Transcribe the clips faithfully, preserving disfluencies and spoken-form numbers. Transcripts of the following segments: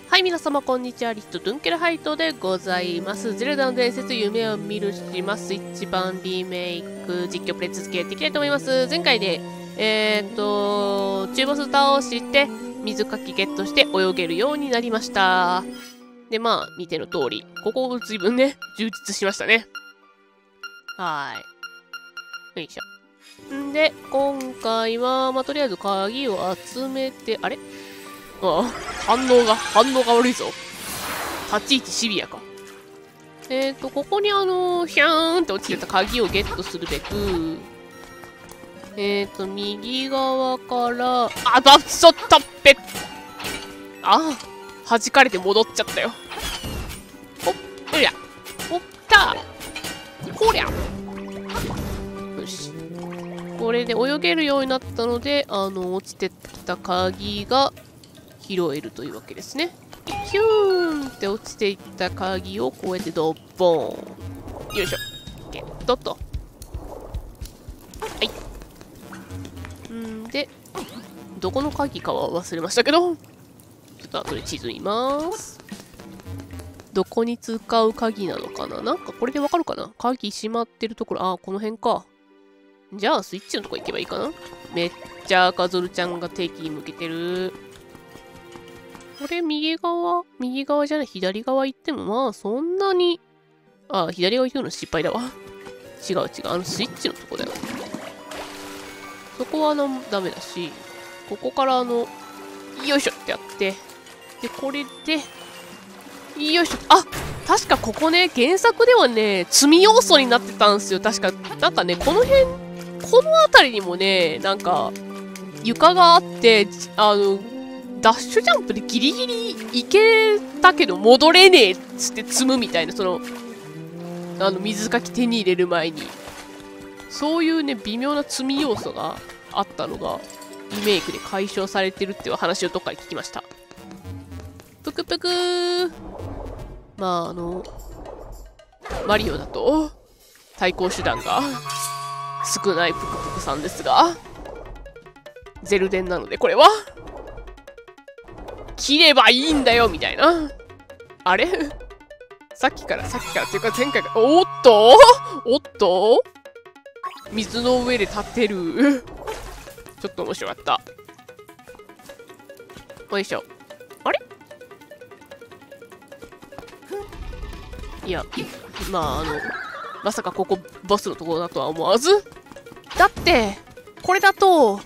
はい、皆様こんにちは。リヒト・ドゥンケルハイトでございます。ゼルダの伝説夢を見る島スイッチ版リメイク実況プレイ続けていきたいと思います。前回で、えーっと、中ボス倒して水かきゲットして泳げるようになりました。で、まあ、見ての通り、ここ随分ね、充実しましたね。はーい。よいしょ。んで、今回は、まあ、とりあえず鍵を集めて、あれああ、反応が、反応が悪いぞ。立ち位置シビアか。えっ、ー、と、ここにあの、ヒャーンって落ちてた鍵をゲットするべく、えっ、ー、と、右側から、あ、だっそったっぺあ、弾かれて戻っちゃったよ。ほっ、うりゃ、ほったこりゃよし。これで泳げるようになったので、あの、落ちてた鍵が、拾えるというわけですね。ヒューンって落ちていった鍵をこうやってドッボーン。よいしょ。ゲットと。はい。んで、どこの鍵かは忘れましたけど、ちょっと後で地図見ます。どこに使う鍵なのかな？なんかこれでわかるかな？鍵閉まってるところ、ああ、この辺か。じゃあスイッチのとこ行けばいいかな？めっちゃカゾルちゃんが敵に向けてる。これ右側右側じゃない、左側行ってもまあそんなに。ああ、左側行くの失敗だわ。違う違う、あのスイッチのとこだよ。そこはあのダメだし、ここからあの、よいしょってやって、で、これで、よいしょ。あ、確かここね、原作ではね、積み要素になってたんですよ。確か、なんかね、この辺、この辺りにもね、なんか、床があって、あの、ダッシュジャンプでギリギリ行けたけど戻れねえっつって積むみたいな、その、あの、水かき手に入れる前に。そういうね、微妙な積み要素があったのが、リメイクで解消されてるっていう話をどっかで聞きました。ぷくぷくー。まあ、あの、マリオだと、対抗手段が少ないぷくぷくさんですが、ゼルデンなのでこれは、切ればいいんだよみたいな。あれさっきから、さっきからっていうか前回から、おっとおっと水の上で立てる。ちょっと面白かった。よいしょ。あれいや、まああの、まさかここボスのところだとは思わず。だって、これだと、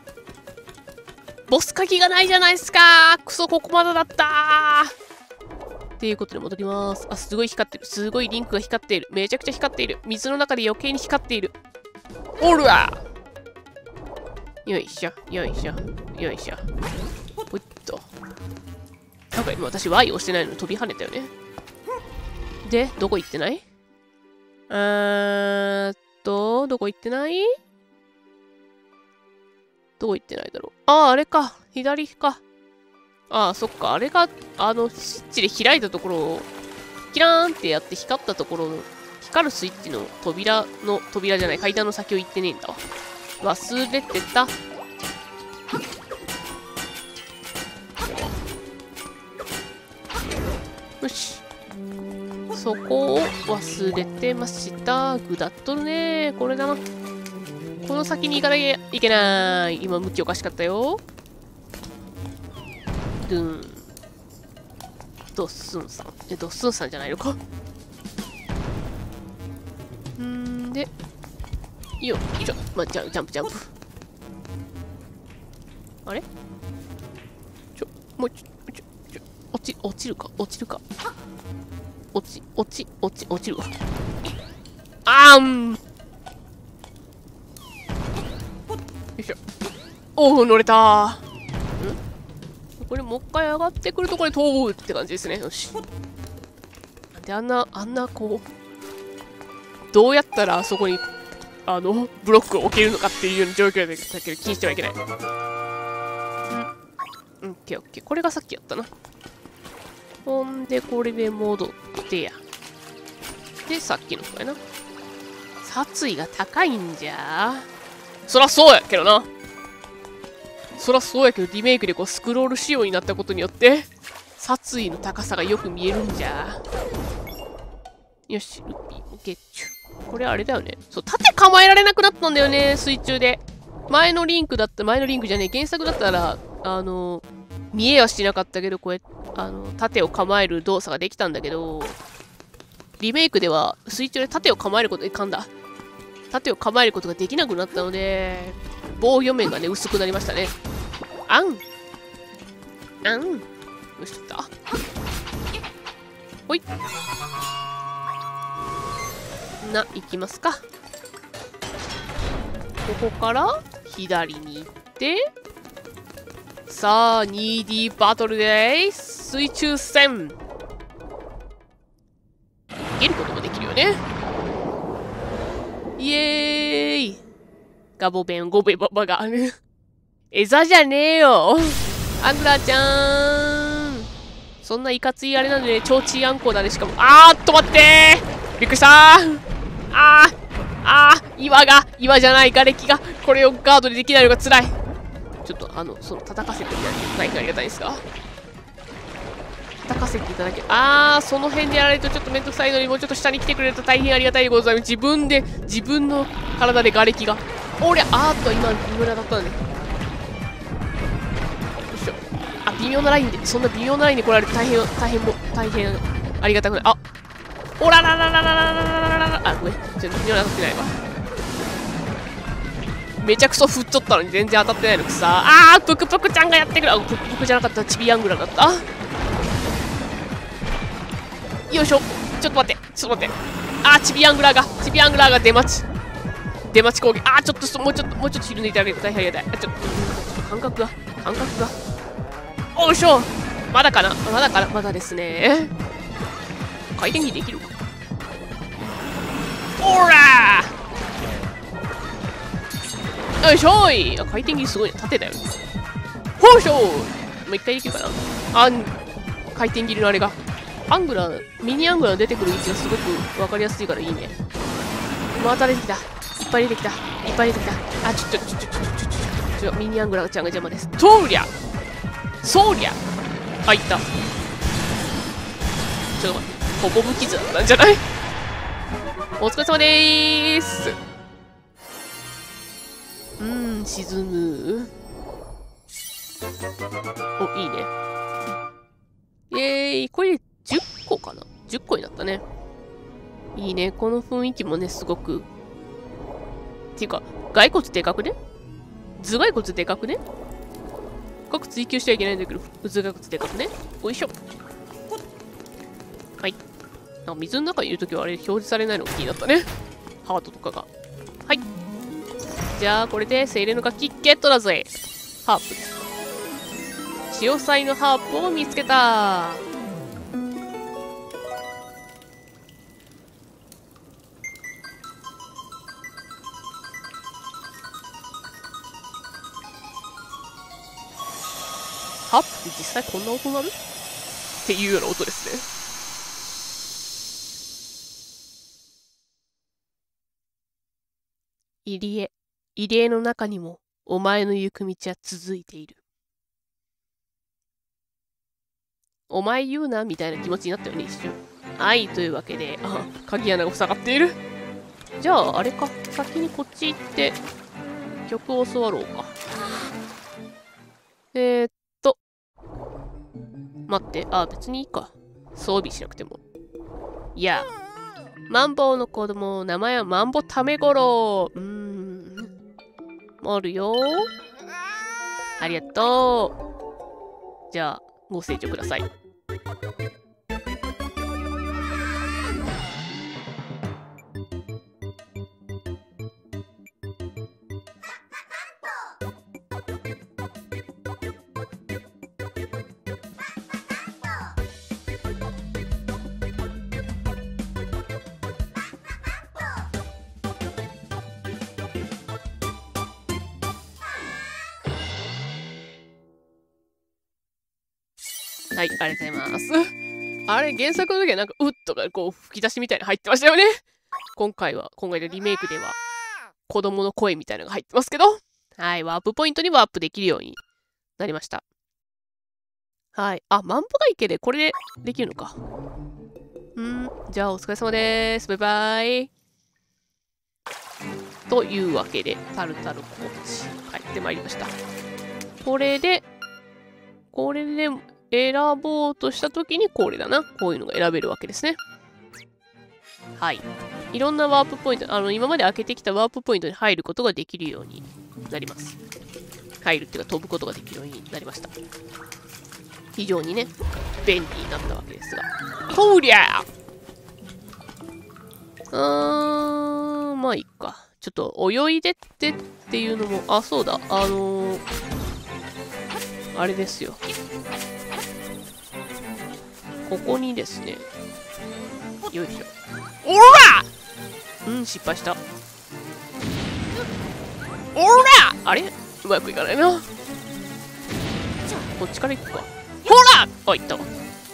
ボス鍵がないじゃないですか。クソ、ここまでだったー。っていうことで戻ります。あ、すごい光ってる。すごいリンクが光っている。めちゃくちゃ光っている。水の中で余計に光っている。おるわよいしょ、よいしょ、よいしょ。ほいっと。なんか今私 ワイ 押してないのに飛び跳ねたよね。で、どこ行ってない？えーっと、どこ行ってない？どこ行ってないだろう。ああ、あれか。左か。ああ、そっか。あれが、あの、スイッチで開いたところを、キラーンってやって光ったところの、光るスイッチの扉の、扉じゃない、階段の先を行ってねえんだわ。忘れてた。よし。そこを忘れてました。ぐだっとるね。これだな。この先に行かなきゃいけない。今向きおかしかったよ。ドゥーン。ドッスンさん。え、ドッスンさんじゃないのか。んで、よっ、ちょ、ま、ジャンプ、ジャンプ、ジャンプ。あれちょ、もうちょ、ちょ、ちょ、落ち、落ちるか、落ちるか。落ち、落ち、落ち、落ちるわ。あーん。よいしょ。おお、乗れたー。んこれもう一回上がってくるところで通るって感じですね。よし。で、あんな、あんな、こう、どうやったらあそこに、あの、ブロックを置けるのかっていうような状況だけど気にしてはいけない。うん。うん、オッケーオッケー。これがさっきやったな。ほんで、これで戻ってや。で、さっきのとこやな。殺意が高いんじゃ。そらそうやけどな。そらそうやけど、リメイクでこうスクロール仕様になったことによって、 殺意の高さがよく見えるんじゃ。よし、ルピーもゲッチュ。これあれだよね。そう、盾構えられなくなったんだよね、水中で。前のリンクだった、前のリンクじゃねえ、原作だったら、あの、見えはしなかったけど、これ、あの、盾を構える動作ができたんだけど、リメイクでは水中で盾を構えることで、噛んだ。盾を構えることができなくなったので、防御面がね、薄くなりましたね。あんあんよし、取った。ほい。な、行きますか。ここから左に行って、さあ ツーディー バトルです。水中戦。逃げることもできるよね。イエーイ。ガボベンゴベババがある。餌じゃねえよ。アングラーちゃん。そんないかついあれなんでね、超チーアンコウだね。しかも、あーっと待ってー。びっくりしたー。あーあー岩が岩じゃない瓦礫がこれをガードでできないのが辛い。ちょっとあのその叩かせていただける大変ありがたいですか。叩かせていただけあーその辺でやられるとちょっとめんどくさいのにもうちょっと下に来てくれると大変ありがたいでございます。自分で自分の体で瓦礫がおりゃあーっと今無駄だったんで、よいしょ。あ微妙なラインでそんな微妙なラインで来られると大変大変も大変ありがたくない。あおららららららららららあ、ごめん。ちょっと微妙な当たってないわ。めちゃくそ振っちゃったのに全然当たってないのくさ。あー、ぷくぷくちゃんがやってくる。あ、ぷくぷくじゃなかった。チビアングラだった。よいしょ。ちょっと待って。ちょっと待って。あー、チビアングラーが。チビアングラーが出待ち。出待ち攻撃。あー、ちょっと、もうちょっと、もうちょっと昼抜いてあげると大変ありがたい。あ、ちょっと、ちょっと感覚が、感覚が。おいしょ。まだかなまだかなまだですね。回転技できるおらーよいしょい。あ回転技すごいね。縦だよね。ほいしょもう一回できるかなあん回転切りのあれがアングラーミニアングラー出てくる位置がすごく分かりやすいからいいね。また出てきた。いっぱい出てきた。いっぱい出てきた。あちょちょちょちょちょちょちょちょミニアングラーちゃんが邪魔です。とりゃそりゃあいった。ちょっと待ってポポブキズだったんじゃないお疲れ様でーす。うーん、沈む。お、いいね。イェーイ。これじゅっこかな ?じゅっ 個になったね。いいね。この雰囲気もね、すごく。っていうか、骸骨でかくね頭蓋骨でかくね深く追求しちゃいけないんだけど、頭蓋骨でかくねおいしょ。はい。なんか水の中にいるときはあれ表示されないのが気になったね。ハートとかが。はい。じゃあ、これで精霊の楽器ゲットだぜ。ハープです。潮騒のハープを見つけた。ハープって実際こんな音鳴るっていうような音ですね。入り江、入り江の中にもお前の行く道は続いている。お前言うなみたいな気持ちになったよね、一瞬。はい、というわけで、あ、鍵穴が塞がっている。じゃあ、あれか、先にこっち行って、曲を教わろうか。えー、っと、待って、あ、別にいいか。装備しなくても。いや、マンボウの子供、名前はマンボタメゴロウ。うーん。おるよ。ありがとう。じゃあ、ご清聴ください。はい、ありがとうございます。あれ、原作の時はなんか、うっとか、こう、吹き出しみたいなの入ってましたよね。今回は、今回のリメイクでは、子供の声みたいなのが入ってますけど、はい、ワープポイントにワープできるようになりました。 はい。あ、万歩が池でこれでできるのか。うん。じゃあ、お疲れ様です。バイバイ。というわけで、タルタルコーチ、帰ってまいりました。これで、これで選ぼうとしたときにこれだな。こういうのが選べるわけですね。はい。いろんなワープポイント、あの、今まで開けてきたワープポイントに入ることができるようになります。入るっていうか飛ぶことができるようになりました。非常にね、便利になったわけですが。ほりゃーうーん、まあいいか。ちょっと泳いでってっていうのも、あ、そうだ、あのー、あれですよ。ここにですね、よいしょ。おらうん、失敗した。おらあれうまくいかないな。こっちから行くか。ほらあ、行ったわ。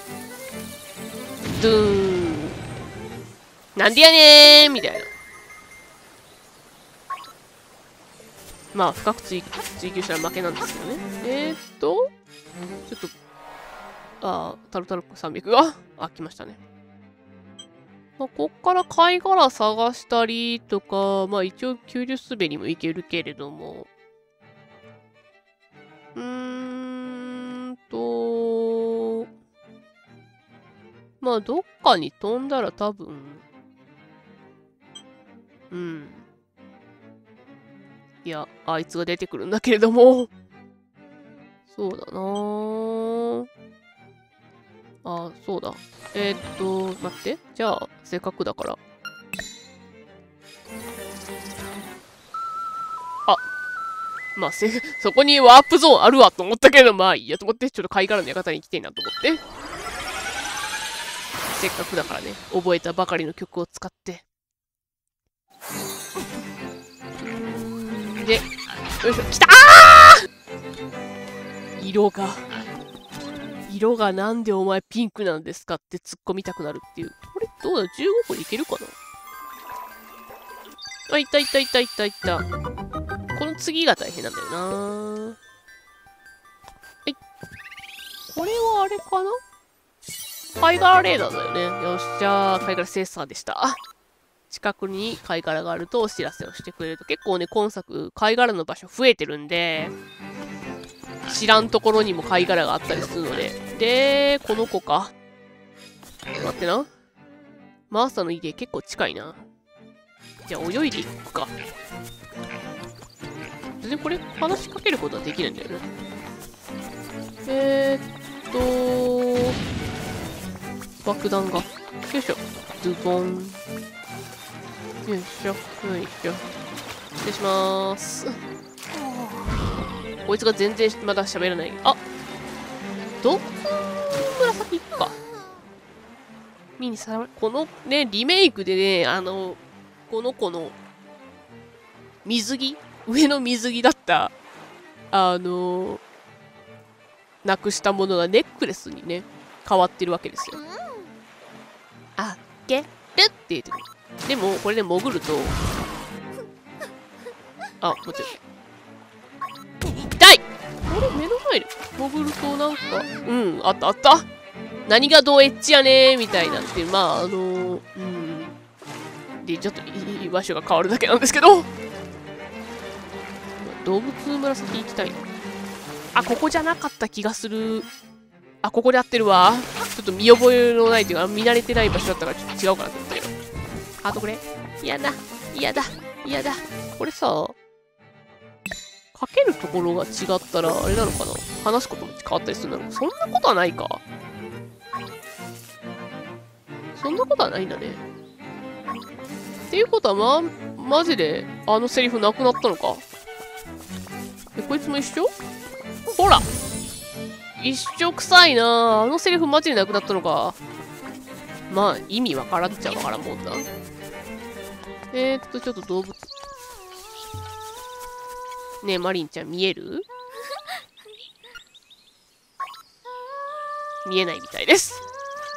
ドゥーン。なんでやねーみたいな。まあ、深く追追求したら負けなんですけどね。えー、っと、ちょっと、あー、タルタルコさんびゃくが、あ、来ましたね。まあ、こっから貝殻探したりとか、まあ一応急流滑りもいけるけれども、うーんと、まあどっかに飛んだら多分、うん。いや、あいつが出てくるんだけれども、そうだなぁ。あ、そうだ。えー、っと、待って。じゃあ、せっかくだから。あ、まあ、せ、そこにワープゾーンあるわと思ったけど、まあいいやと思って、ちょっと貝殻の館に来てんなと思って。せっかくだからね、覚えたばかりの曲を使って。うーんで、よいしょ、来たー色が。色がなんでお前ピンクなんですかって突っ込みたくなるっていう。これどうだ ?じゅうご 個いけるかなあ、いったいったいったいったいった。この次が大変なんだよな。はい。これはあれかな貝殻レーダーだよね。よっしゃー。貝殻センサーでした。近くに貝殻があるとお知らせをしてくれると。結構ね、今作、貝殻の場所増えてるんで、知らんところにも貝殻があったりするので。で、この子か。待ってな。マーサの家結構近いな。じゃあ泳いでいくか。全然これ話しかけることはできないんだよね。えーっと、爆弾が。よいしょ。ズボン。よいしょ。よいしょ。失礼しまーす。こいつが全然まだ喋らない。あどこ紫行くか。ミニさこのね、リメイクでね、あの、この子の水着上の水着だった、あの、なくしたものがネックレスにね、変わってるわけですよ。あげるって言ってる。でも、これで潜ると、あ、もちろん。痛いこれ目の前で潜るとなんか、うん、あったあった。何がどうエッチやねーみたいなんて、まあ、あのー、うん。で、ちょっといい場所が変わるだけなんですけど。動物紫行きたい。あ、ここじゃなかった気がする。あ、ここで合ってるわ。ちょっと見覚えのないというか、見慣れてない場所だったからちょっと違うかなと思ったけど。あとこれ。嫌だ。嫌だ。嫌だ。これさ、かけるところが違ったら、あれなのかな話すことも変わったりするのそんなことはないか。そんなことはないんだね。っていうことは、ま、マジで、あのセリフなくなったのか。え、こいつも一緒ほら一緒臭いなあのセリフマジでなくなったのか。まあ、意味わからんっちゃわからんもんな。えーっと、ちょっと動物。ねえ、マリンちゃん見える見えないみたいです。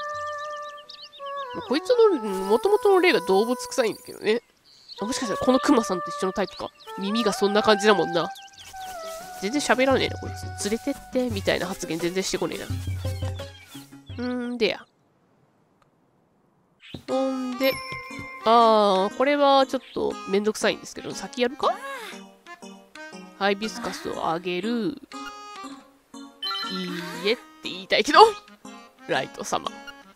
こいつの元々の例が動物臭いんだけどね。あもしかしたらこのクマさんと一緒のタイプか。耳がそんな感じだもんな。全然喋らねえな、こいつ。連れてって、みたいな発言全然してこねえな。 んでや。ほんで、あー、これはちょっとめんどくさいんですけど、先やるか？ハイビスカスをあげる。いいえって言いたいけど、ライト様。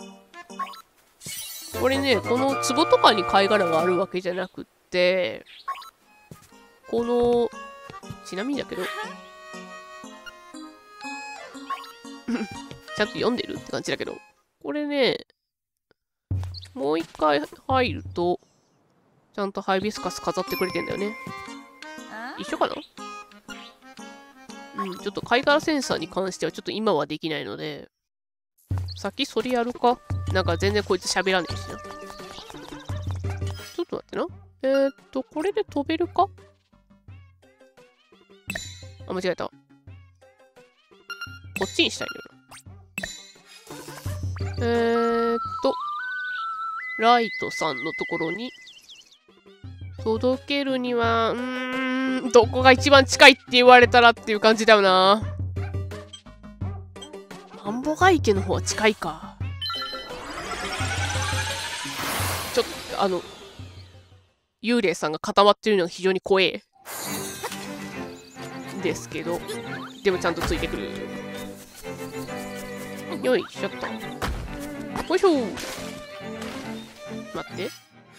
これね、この壺とかに貝殻があるわけじゃなくって、この、ちなみにだけど、ちゃんと読んでるって感じだけど、これね、もう一回入ると、ちゃんとハイビスカス飾ってくれてんだよね。一緒かな？うん、ちょっと貝殻センサーに関してはちょっと今はできないので、先それやるか。なんか全然こいつ喋らねえしな。ちょっと待ってな。えー、っと、これで飛べるか？あ、間違えた。こっちにしたいんだよな。えー、っと、ライトさんのところに届けるには、うーん、どこが一番近いって言われたらっていう感じだよな。マンボガ池の方は近いか。ちょっと、あの、幽霊さんが固まってるのが非常に怖え。ですけど、でもちゃんとついてくる。よいしょっと。よいしょ。待って。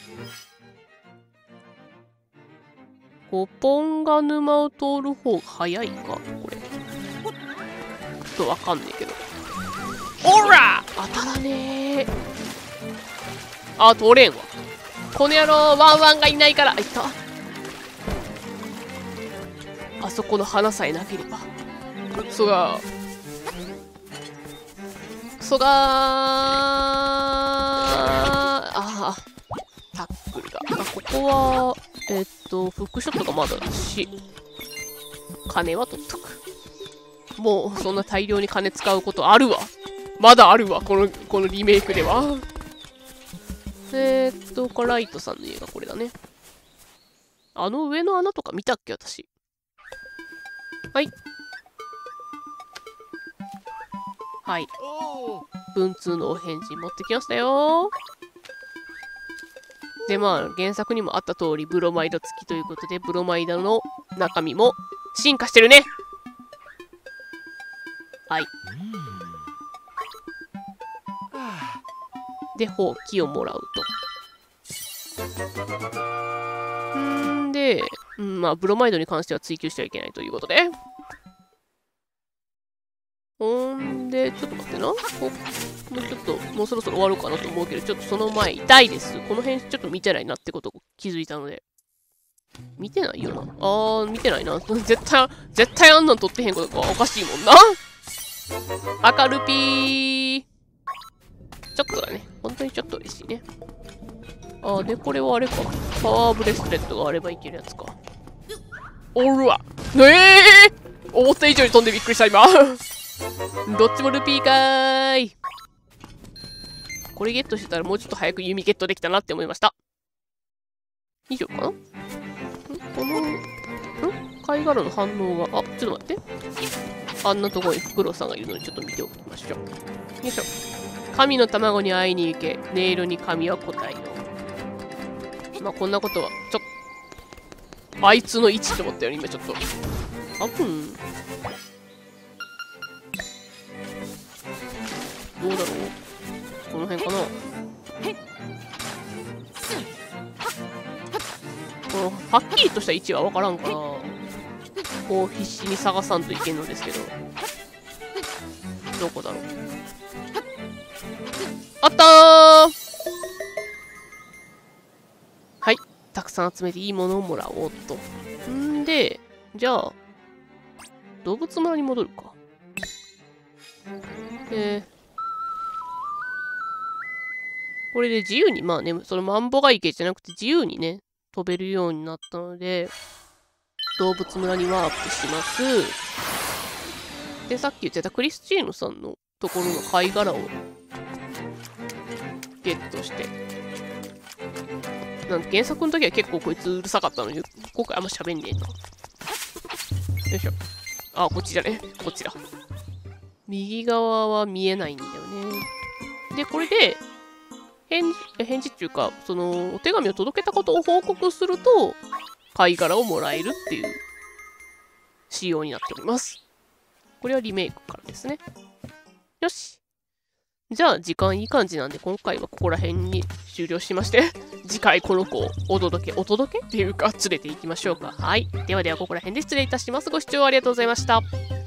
こうポンが沼を通る方が早いかこれ。ちょっとわかんねえけど。おら当たらねえ。あ、通れんわ。この野郎、ワンワンがいないから。あ、いた。あそこの花さえなければ。そが。そがー。ああ。タックルだ。あ、ここは、えっと、フックショットがまだだし、金は取っとく。もう、そんな大量に金使うことあるわ。まだあるわ、この、このリメイクでは。えー、っと、カライトさんの家がこれだね。あの上の穴とか見たっけ、私。はい。はい。文通のお返事持ってきましたよ。で、まあ、原作にもあった通り、ブロマイド付きということで、ブロマイドの中身も進化してるね。はい。で、ほうきをもらうと。んで、うん、まあ、ブロマイドに関しては追求してはいけないということで。ほんで、ちょっと待ってな。お、もうちょっと、もうそろそろ終わろうかなと思うけど、ちょっとその前、痛いです。この辺ちょっと見てないなってことを気づいたので。見てないよな。あー、見てないな。絶対、絶対あんなん撮ってへんことかおかしいもんな。赤ルピー。ちょっとだね。本当にちょっと嬉しいね。あー、で、これはあれか。パワーブレスレットがあればいけるやつか。おるわ。ええー、思った以上に飛んでびっくりした、今。どっちもルピーかーい。これゲットしてたらもうちょっと早く弓ゲットできたなって思いました。以上かな？んこの、ん貝殻の反応が、あ、ちょっと待って。あんなところにフクロウさんがいるのでちょっと見ておきましょう。よいしょ。神の卵に会いに行け。音色に神は答えよう。まあこんなことは、ちょっと、あいつの位置って思ったよね、今ちょっと。多分、どうだろうこの辺かなこのはっきりとした位置は分からんからこう必死に探さんといけんのですけどどこだろうあったーはいたくさん集めていいものをもらおうとんでじゃあ動物村に戻るかえーこれで自由に、まあね、そのマンボガ池じゃなくて自由にね、飛べるようになったので、動物村にワープします。で、さっき言ってたクリスチーヌさんのところの貝殻をゲットして。なん原作の時は結構こいつうるさかったのに、今回あんま喋んねえな。よいしょ。あ、こっちじゃね。こっちだ。右側は見えないんだよね。 で、これで、返事、返事っていうか、その、お手紙を届けたことを報告すると、貝殻をもらえるっていう仕様になっております。これはリメイクからですね。よし。じゃあ、時間いい感じなんで、今回はここら辺に終了しまして、次回この子をお届け、お届けっていうか、連れて行きましょうか。はい。ではでは、ここら辺で失礼いたします。ご視聴ありがとうございました。